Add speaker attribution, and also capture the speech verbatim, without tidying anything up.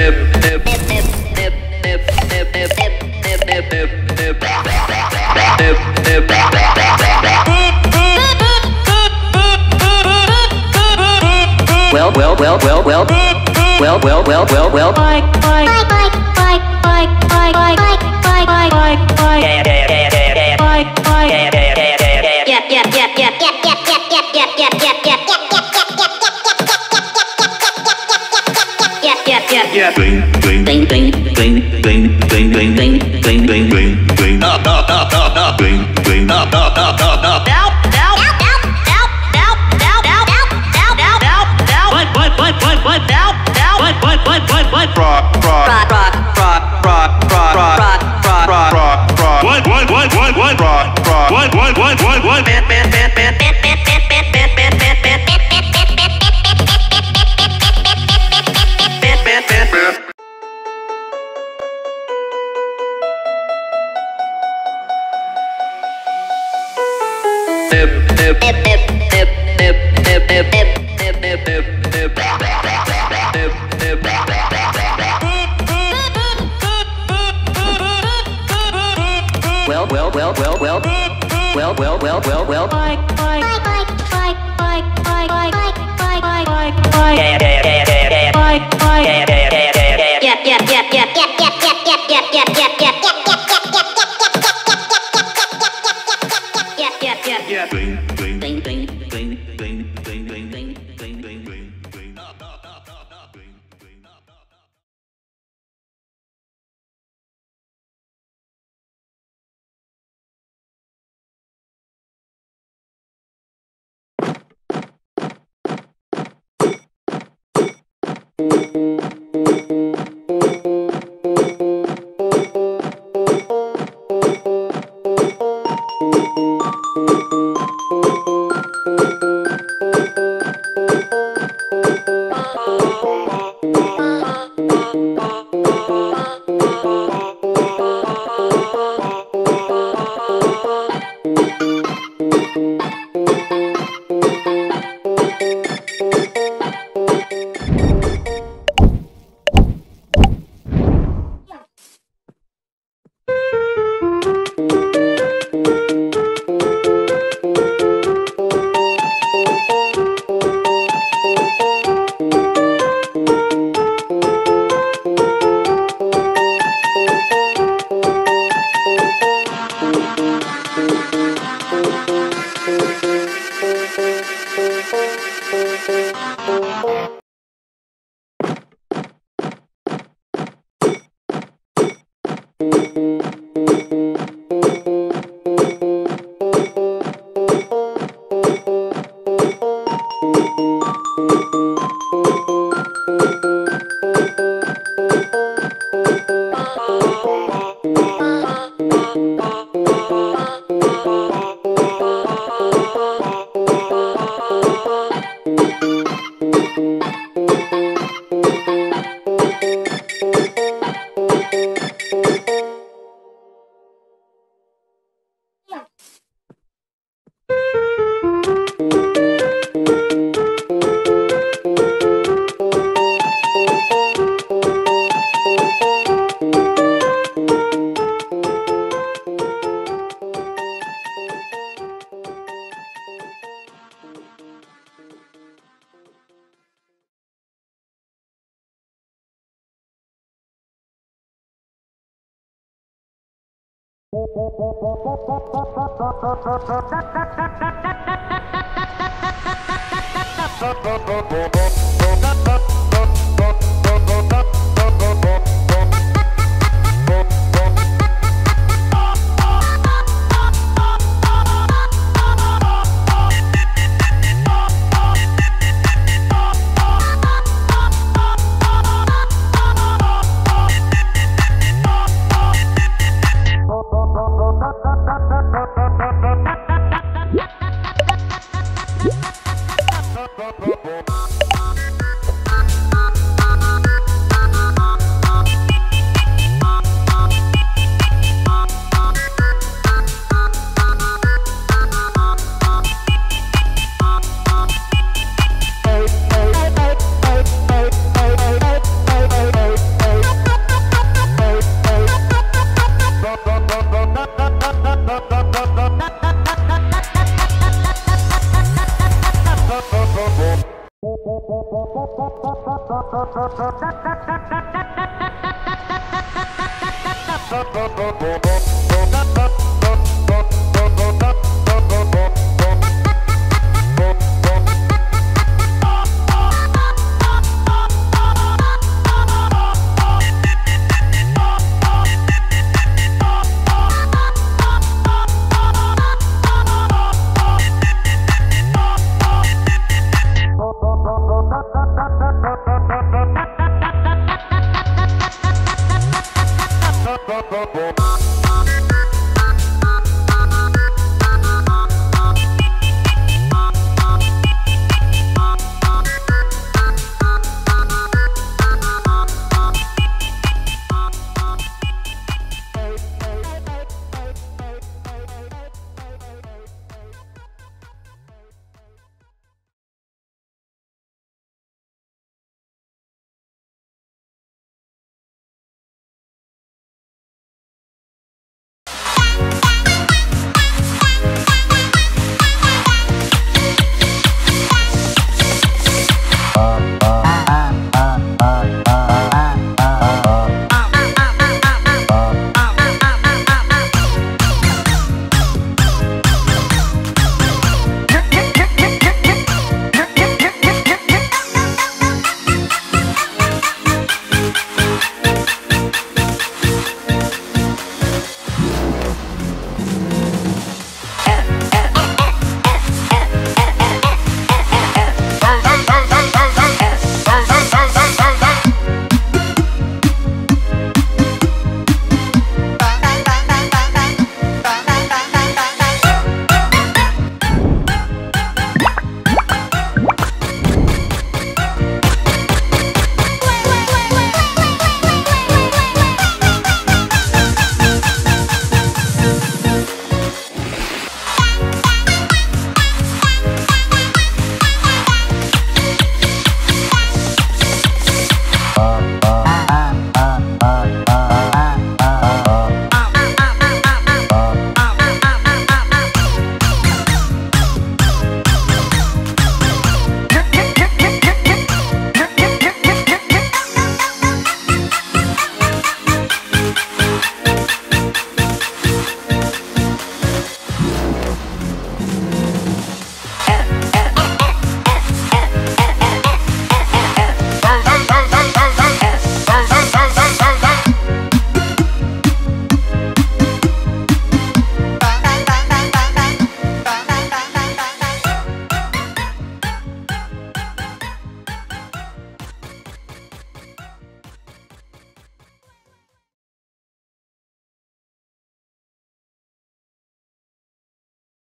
Speaker 1: Well, well, well, well, well, well, well, well, well, well. Bye, bye, bye, bye, bye, bye, bye, bye, bye, bye, bye. Yeah, yeah, yeah, yeah, yeah. Bye, bye. Yeah, yeah, yeah, yeah, yeah. Yeah, yeah, yeah, yeah, yeah, yeah, yeah, yeah, yeah, yeah, yeah, yeah, yeah, yeah, yeah. Bing, bing, bing, bing, bing, bing, bing, bing, bing, bing, bing, bing, bing. Up, up, up, up, up. Bing, bing, up, up, up, up, up. Now, now, now, now, now, now, now, now, now, now, now. What, what, what, what, what? Now, now. What, what, what, what, what? Rock, rock, rock, rock, rock, rock, rock, rock, rock, rock, rock, rock. What, what, what, what, what? Rock, rock. What, what, what, what, what? Man, man, man, man, man, man, man, man, man, man, man, man, man. Well, well, well, well, well, well, well, well, well, well. Bye, bye, bye, bye, bye, bye, bye, bye, bye, bye, bye. Yeah, yeah, yeah, yeah, yeah. Bye, bye. Yeah, yeah, yeah, yeah, yeah. Yeah, yeah, yeah, yeah, yeah, yeah, yeah, yeah, yeah, yeah, yeah, yeah. Yeah, yeah, yeah, yeah. Bing, bing, bing, bing, bing, bing, bing, bing, bing, bing, bing, bing, bing. Up, up, up, up, up. Bing, bing, up, up, up.